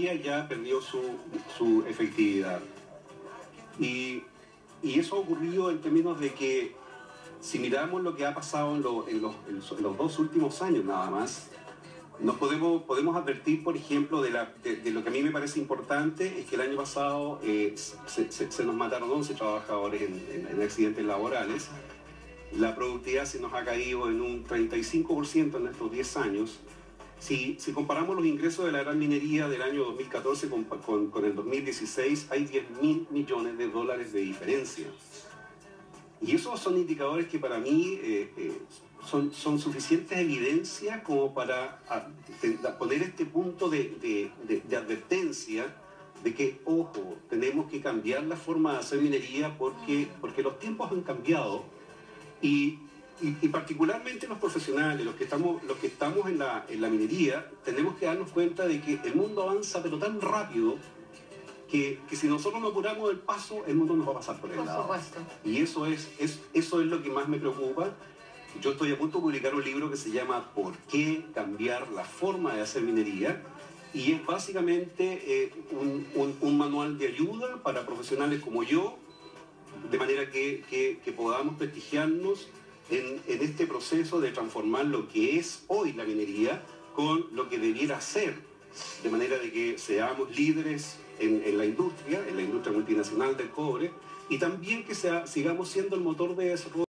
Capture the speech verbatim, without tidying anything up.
minería ya perdió su, su efectividad. Y, y eso ha ocurrido en términos de que, si miramos lo que ha pasado en, lo, en, los, en, los, en los dos últimos años nada más, nos podemos, podemos advertir, por ejemplo, de, la, de, de lo que a mí me parece importante, es que el año pasado eh, se, se, se nos mataron once trabajadores en, en, en accidentes laborales. La productividad se nos ha caído en un treinta y cinco por ciento en estos diez años. Si, si comparamos los ingresos de la gran minería del año dos mil catorce con, con, con el dos mil dieciséis, hay diez mil millones de dólares de diferencia. Y esos son indicadores que para mí eh, eh, son, son suficientes evidencias como para a, de, de poner este punto de, de, de, de advertencia de que, ojo, tenemos que cambiar la forma de hacer minería porque, porque los tiempos han cambiado y, y, y particularmente los profesionales, los que estamos, los que estamos en, la, en la minería, tenemos que darnos cuenta de que el mundo avanza pero tan rápido Que, que si nosotros no apuramos el paso, el mundo nos va a pasar por el por lado. Supuesto. Y eso es, es, eso es lo que más me preocupa. Yo estoy a punto de publicar un libro que se llama ¿Por qué cambiar la forma de hacer minería? Y es básicamente eh, un, un, un manual de ayuda para profesionales como yo, de manera que, que, que podamos prestigiarnos en, en este proceso de transformar lo que es hoy la minería con lo que debiera ser, de manera de que seamos líderes en, en la industria, en la industria multinacional del cobre, y también que sea, sigamos siendo el motor de desarrollo